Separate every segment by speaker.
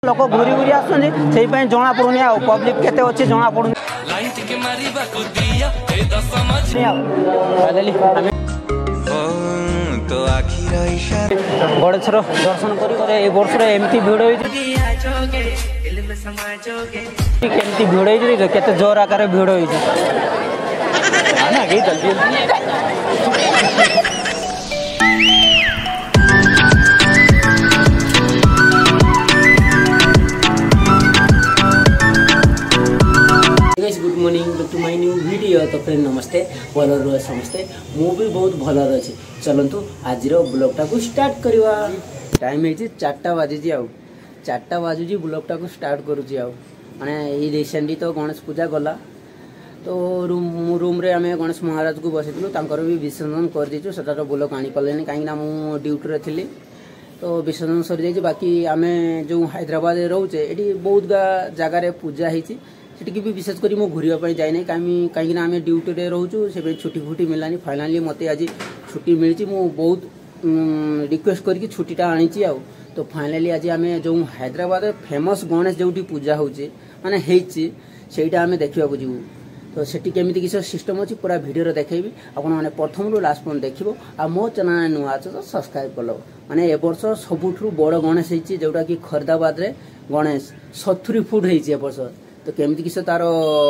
Speaker 1: लोक घूरी घूरी आसुँच से जना पड़ूनी आ पब्लिक केते अच्छी जना पड़ूनी गणेशर दर्शन कर वर्ष एमती भिड़ केमती भिड़ केते जोर आकार भिड़ good morning to my new video. तो फ्रेंड नमस्ते भल रह समस्ते मु भी बहुत भल अच्छी चलतु आज ब्लॉगटा को स्टार्ट करवा। टाइम है 4टा बाजी आउ 4टा बाजुची ब्लॉगटा को स्टार्ट करुँची माने ये रिसेंटली तो गणेश पूजा गला तो रूम रे आमे गणेश महाराज को बसैलु तांकर भी विसर्जन कर दीचु सेटा तो ब्लॉग आनी पालेनी कहीं ना मु ड्यूटी रे थिली तो विसर्जन सरी जाइए। बाकी आमे जो हैदराबाद रोचे ये बहुत जगार पूजा होती सेटिकी भी विशेष करी मो घूरवाई जाए ना कहीं आम ड्यूटी रे रोचु से छुट्टी फुट्टी मिलानी फाइनाली मत आज छुट्टी मिली मु बहुत रिक्वेस्ट करके छुट्टीटा आनी तो फाइनाली आज आम जो हैदराबाद फेमस गणेश जो पूजा होचे माने हेची सेटा आम देखा जीवु तो सेठी केमिति किसी सिस्टम अच्छी पूरा वीडियो देखी आपण मैंने प्रथम रू लास्ट पर्यंत देखो आ मो चैनल नुआ अच्छे तो सब्सक्राइब कल माने ए वर्ष सबुठू बड़ गणेश होती जोटा कि खर्दाबाद रे गणेश 70 फुट होती वर्ष तो केमिति किसी तार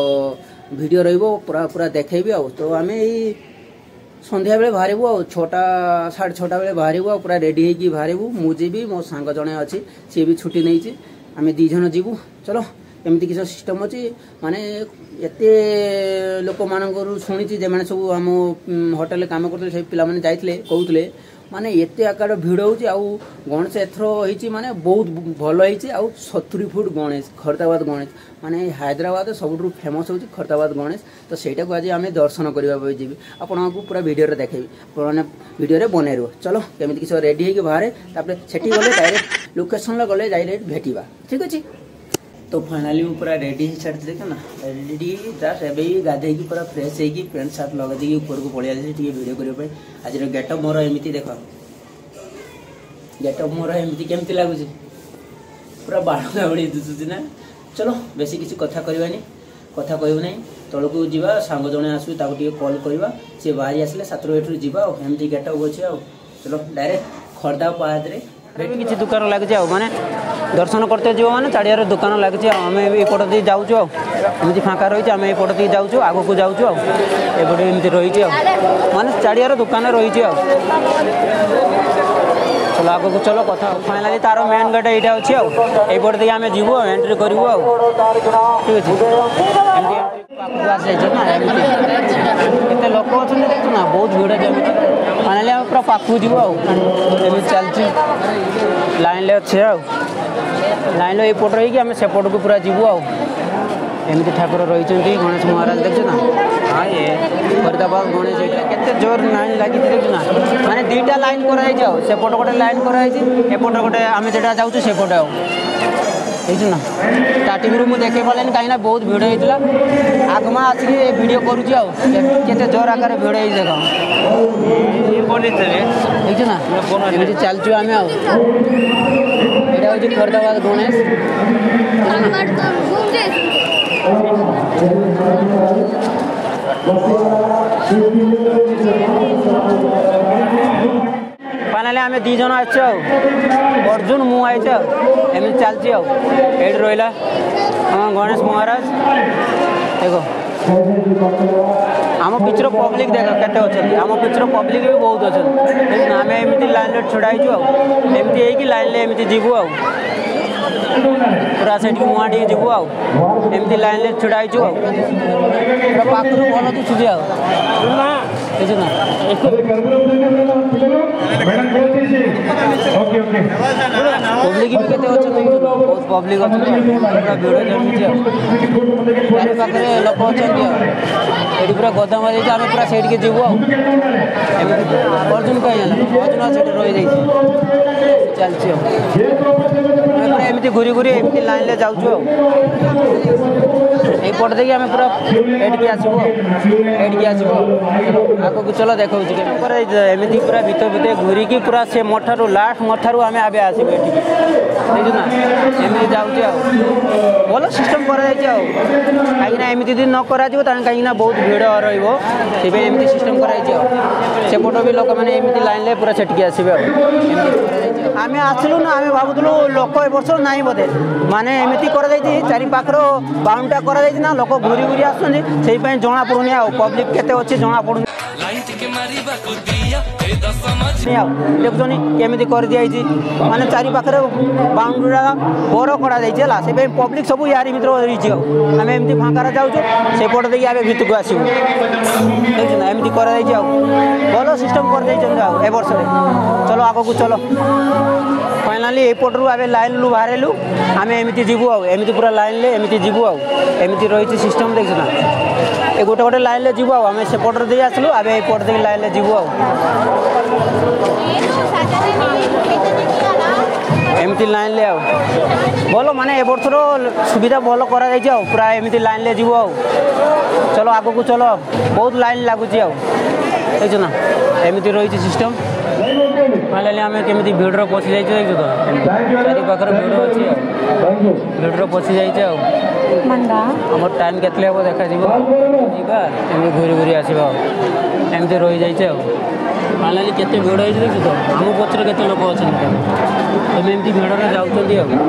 Speaker 1: वीडियो रहिबो पूरा पूरा देखैबी आ तो आम यही संध्या बेले बाहरबू आ 6टा 6:30 बेले बाहरबू पूरा रेडी होगी बाहरबू मुझे भी मो सांग जड़े अच्छी सी भी छुट्टी नहीं आम 2 जन जीवु चलो एमती किसी सिस्टम अच्छी माने एते लोक मान शुणी जे सब आम होटेल काम करते से पिला जाइए कहते माने एते आकार भिड़ हो गणेश एथर होती माने बहुत भल हो 70 फुट गणेश खर्दाबाद गणेश माने हैदराबाद सब फेमस होती खर्दाबाद गणेश तो सहीटा को आज आम दर्शन करने जी आपको पूरा वीडियो देखेबी मैंने वीडियो बने रुह चलो केमी किसी रेडी होगी बाहर से गले डायरेक्ट लोकेशन गले डायरेक्ट भेटा ठीक अच्छे। तो फाइनाली मैं पूरा रेडी ही छाड़ी देख ना रेडी जस्ट एवं गाधे पूरा फ्रेश होगी पैंट सार्ट लगा दी ऊपर को पड़े वीडियो करने आज गेटअप मोर एमती देख गेटअप मोर एमती केमती लगुच पूरा बाड़ा बड़ी दिशुची ना चलो बेसी किसी कथा करवानी कथा कहूँ ना तौक जावा सांग जड़े आसू कॉल करवा सी बाहरी आसिले 7 जावा एमती गेटअप अच्छे चलो डायरेक्ट खर्दा पादे किसी दुकान लगे माने दर्शन करते जीव मैंने चारियार दुकान लगे आम एपट दी जाऊँ एमती फाँका रही आम एपट दी जाऊँ आग को जाऊँ एपटे एमती रही माने चारियार दुकान रही चलो आग को चलो कथा फाइनाली तार मेन गेट यहाँ अच्छे आईपट दी आम जीवु एंट्री करूँ ठीक अच्छे केते लोक अच्छे देखु ना बहुत भिड़ जमी फाइनाली आम पूरा पाखु जीव आम चलती लाइन अच्छे लाइन एपट रही आम सेपट को पूरा जीवु एमती ठाकुर रही गणेश महाराज देखु ना हाँ ये फरीदाबाद गणेश केते जोर लाइन लगी देखु ना माने 2टा लाइन कराई सेपट गोटे लाइन कराई एपट गोटे आम जेटा जाऊँ सेपटे देखु ना स्टार्टिंग रू मुझे देखे पारे कहीं बहुत भिड़ होता आगमा आसिक वीडियो करुचे जोर आकार भिड़ देखु ना एमती चलचु आम यहाँ हूँ खरीदाबाद गणेश फाइनाली आम 2 जन आछे अर्जुन मु आई एमती चलती ये रहा आम गणेश महाराज देखो आम पिछर पब्लिक देख केते अच्छे आम पिछर पब्लिक भी बहुत अच्छे आम एमती लाइन छड़ाईचु एमती हो लाइन एमती जीवु पूरा से मुआ टी जीवु एमती लाइन छड़ाईचु पाखु भल दिशुची देखु ना पब्लिक भी केते अच्छे बहुत पब्लिक अच्छे पूरा भिड़ जमी चारि पाखे लोक अच्छे पूरा गदा मारी आम पूरा से जीवु अर्जुन कहीं अर्जुन से रही चलती पूरा एमती घूरी घूरी एमती लाइन ले जाऊँ पट देखिए आम पूरा एडिकी आसो आगे को चलो देखा एमती पूरा भितर भितर घूरिकी पूरा से मठारू लास्ट मठारू आम आबे आसो ये देखो ना एमती जाऊँ भल सिस्टम कहीं एमती दिन न करा कहीं बहुत भिड़ रही सिस्टम सेपट भी लोक मैंने एमती लाइन ले पूरा सेटिक आसवे आम आसलु ना आम भावुलु लोक ए वर्ष ना बोधे माने एमती चारि पाखर बाउंडा कर लोक घूरी घूरी आसुँच जना पड़ूनी पब्लिक केते अच्छे जना पड़ूनी देखुनी केमी कर दी माने चारि पाखे बाउंड्री बर करा से पब्लिक सब यार भर रही आम एमती फाँकार जाऊँ सेपट देखिए आगे भितर को आसू देखना एमती कर भल सिस्टम कर ए वर्ष चलो आग को चलो फाइनाली एपटू आम लाइन लु बाहरलु आम एमती जीवु आमती पूरा लाइन ले एमती जीवु आमती रही सिस्टम देखना ए गोटे गोटे लाइन ले जीवु आम सेपट दे आसलु आम एपट दे लाइन ले जीवु एमती लाइन ले भल माने ए वर्षर सुविधा भल कर पूरा एमती लाइन ले जीवु चलो आग को चलो बहुत लाइन लगुच देखना एमती रही सिस्टम फाइनाली आम केमी भिड़ पशि जाइए देख तो चारि पाखर भिड़ अच्छी भिड़ पशि जाइए आम टाइम के देखा जा घूरी घूरी आसवा एमती रही जाइए फाइनाली केते भिड़ होती देख तो आम पचर के लोक अच्छा तुम एमती भिड़ जाऊँ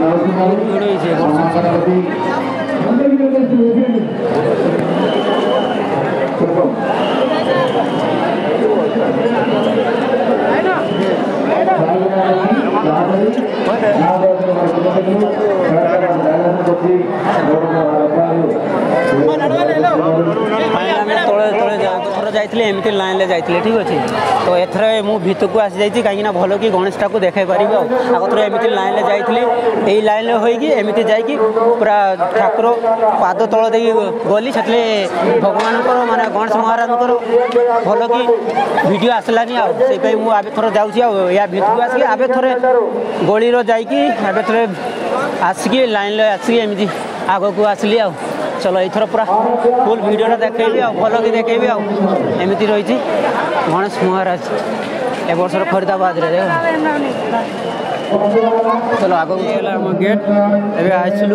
Speaker 1: जाइए एमती लाइन ले जाइए ठीक अच्छे तो एथर मु भितर को आसी जाइए कहीं भल कि गणेशटा को देखा पारि आगत एमती लाइन ले जाइए यही लाइन होमती जाकि पूरा ठाकुर पाद तल दे गली से भगवान माने गणेश महाराज भल कि वीडियो आसलानी से मुझे थर जाऊँ या भितर को आसिक आबे थोड़े गली जाकि आबे थोड़े आसिक लाइन ले आसिक एमती आग को आसली चलो एथर पूरा फुल वीडियोटा देखेबी भल कि देखेबी एमती रही गणेश महाराज ए वर्षर फरीदाबाद चलो आग आम गेट ए आसलु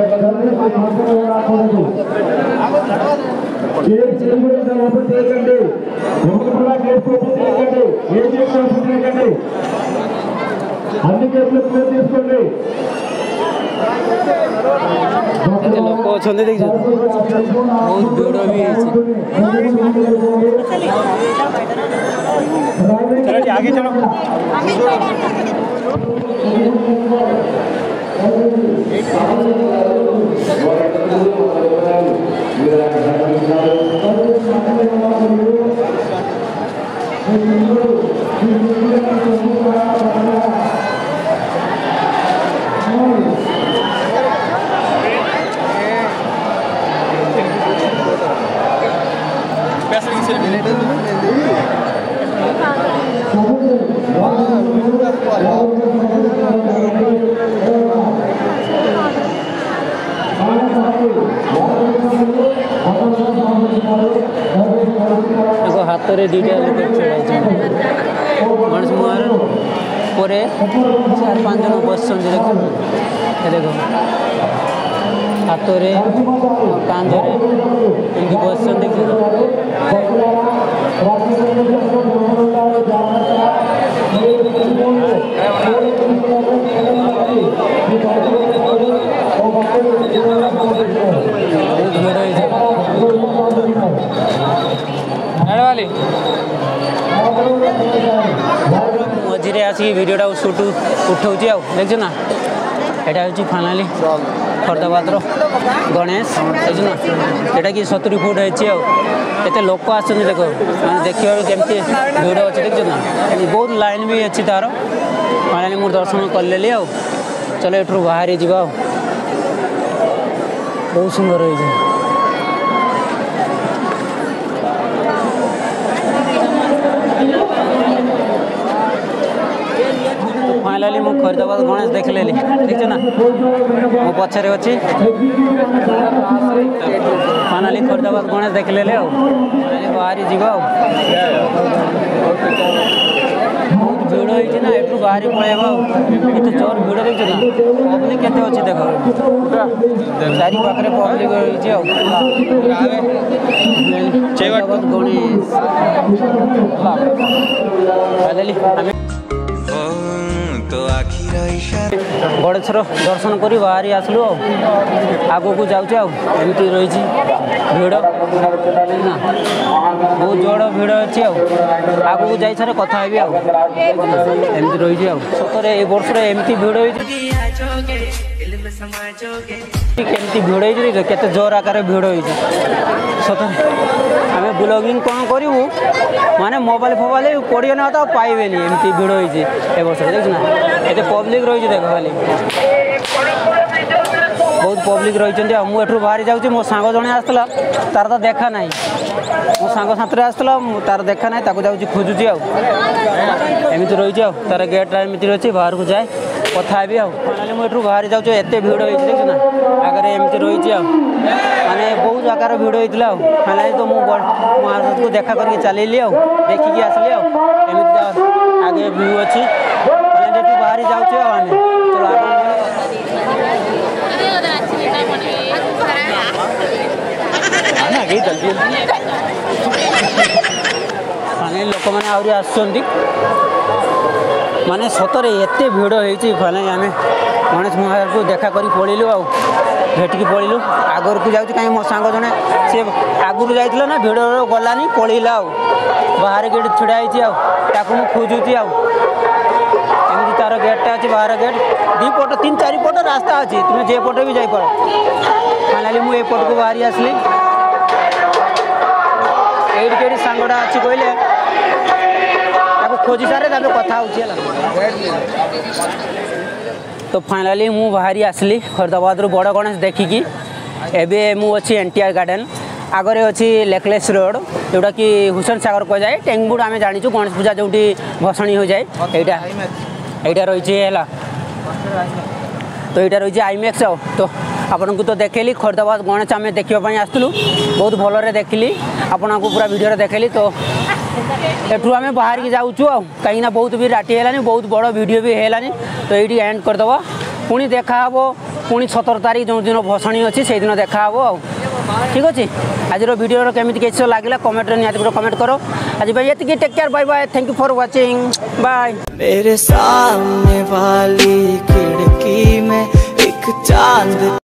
Speaker 1: लोक अच्छा देख बहुत भिड़ भी चलो आगे चलो हाथ में दुईटा लोक गणेश महाराज पर 4-5 जन बस देखो हाथ में कांधे एमती बस देख मझे आसिक भिडियोटा सुट उठाऊँ देखो ना यहाँ हूँ फाइनाली फरीदाबाद गणेश देखना यहाँ कि 70 फुट होते लोक आस देख मैं देखा केमती भिड़ अच्छे देखो ना बहुत लाइन भी अच्छी तार फाइनाली मुझे दर्शन कले चलो एठू बाहरी जा बहुत सुंदर रही फाइनाली मु खरीदाबाद गणेश देख लेली देखछ ना मो पछरे अछि फाइनाली खरीदाबाद गणेश देख लेले फाइनाली बाहरी जीवा बहुत भीड़ होइछि ना एठू बाहरी पळेबा एते जोर भीड़ देखछ ना पब्लिक केते अछि देखो चारि पाखरे पब्लिक होइछि खरीदाबाद गणेश फाइनाली हमें गणेशर दर्शन कर बाहरी आसलु आगो को जाऊँ एमती रही भिड़ बहुत जोड़ भिड़ अच्छी आगो को जाई सारे कथा हेबी एमती रही सतरे ए वर्ष एमती भिड़ केमती भिड़ होते जोर आकार भिड़ होती सतरे आम ब्लॉगिंग कौन करूँ माने मोबाइल फोबाइल पड़े ना तो पाइबे एमती भिड़ होती ए वर्ष देखना एत पब्लिक रही देख खाली बहुत पब्लिक रही मुझे बाहरी जाऊँ मो सांग जड़े आसला तार तो देखा ना मो सांग साथी आसला तार देखा ना जाऊँ खोजुची एमती रही तार गेट एमती अच्छी बाहर को जाए कथा भी फाइनाली मुझे बाहरी जाऊँ एत भिड़ होती देखना आगे एमती रही माने बहुत आकार भिड़ होता फाइनाली तो मुझे को देखा करके चलि देखिकी आसली एमती आगे व्यू अच्छी बाहरी जाऊँ आम चलो फाइनाली लोक मैंने आहरी आसुँच माने सतरे एत भिड़ होती फाइनाली आम गणेश महाराज को देखा करी पड़िलु भेटिकी पड़िलु आगर को जाऊँ कहीं मो सांग जड़े सी आगुरी जाइला ना भिड़ गलानी पड़ेगा बाहर गेट छिड़ा होती खोजुची एमती तार गेटा अच्छी बाहर गेट दी पट 3-4 पट रास्ता अच्छी तुम्हें जे पटे भी जापर फाइनाली मुझे पट को बाहरी आसली ये सांगटा अच्छी कहले खोजी सारे कथा हो तो फाइनाली मु बाहरी आसली खरीदाबाद बड़ गणेश देखिकी एबे मु अच्छी एनटीआर गार्डन आगे अच्छी लेकलेस रोड जोटा कि हुसैन सागर कह जाए टेंगबुड आम जाचु गणेश पूजा जो भसाणी हो जाए यहाँ रही है तो यहाँ रही आईमैक्स तो आपन को तो देखली खरीदाबाद गणेश आम देखापी आसलु बहुत भलरे देखली आपन को पूरा वीडियो देखली तो एठू आम बाहर की जाऊँ कहीं बहुत भी राति है बहुत बड़ वीडियो भी है तो ये एंड करदेव पुणी देखा पुणी 17 तारीख जो दिन भसाणी अच्छी से दिन देखा ठीक अच्छे आज वीडियो केमी कैसे लगे कमेंट निहाती कमेंट करो आज भाई ये take care bye bye thank you for watching bye.
Speaker 2: मेरे सामने वाली खिड़की में एक चांद